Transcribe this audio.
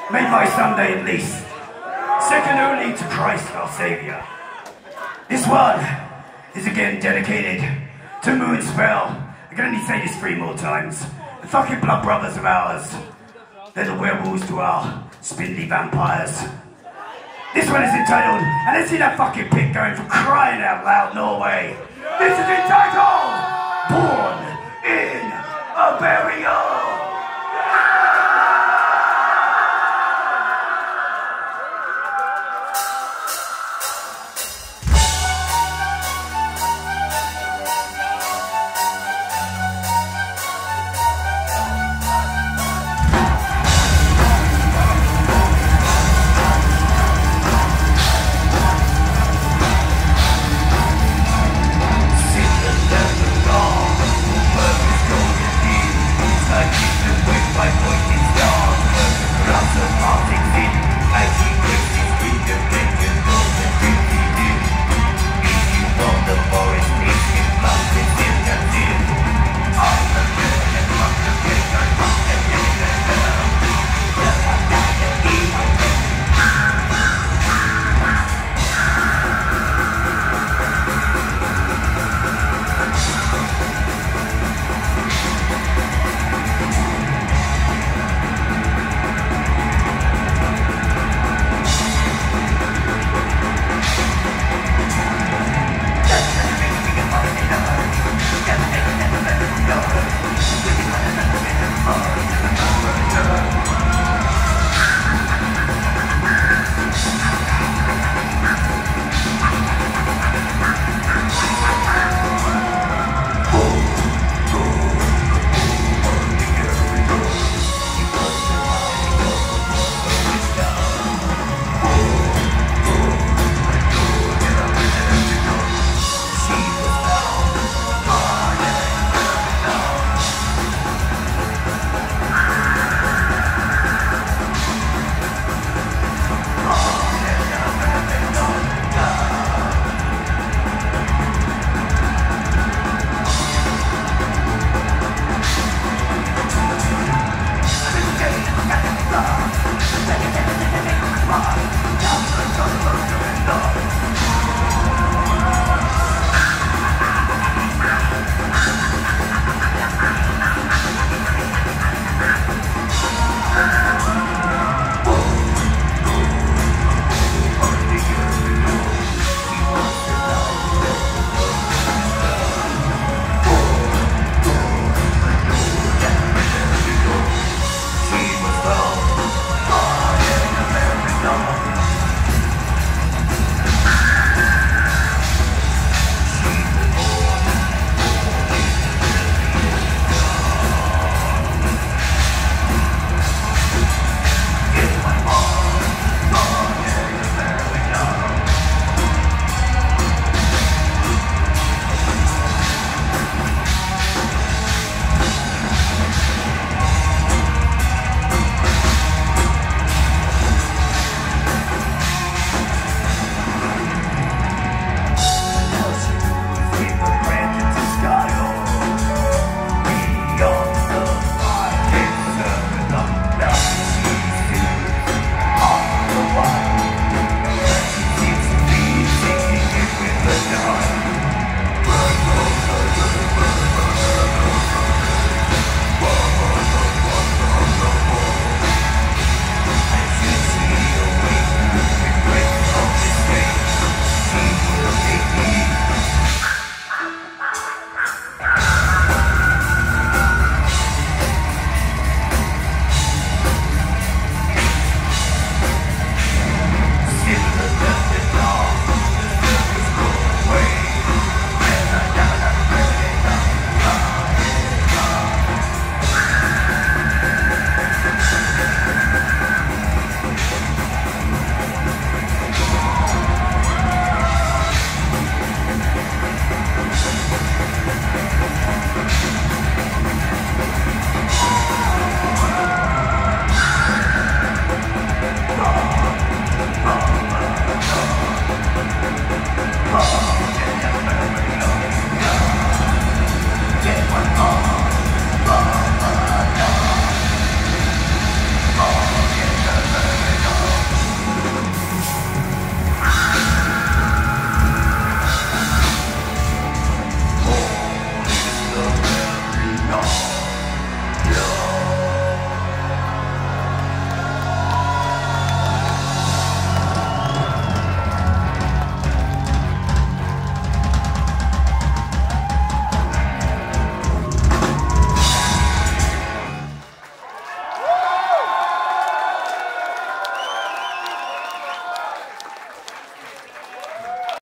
made by someday at least, second only to Christ our Savior. This one is again dedicated to Moonspell. I can only say this 3 more times. The fucking blood brothers of ours. They're the werewolves to our spindly vampires. This one is entitled, and let's see that fucking pig going for crying out loud, Norway. This is entitled,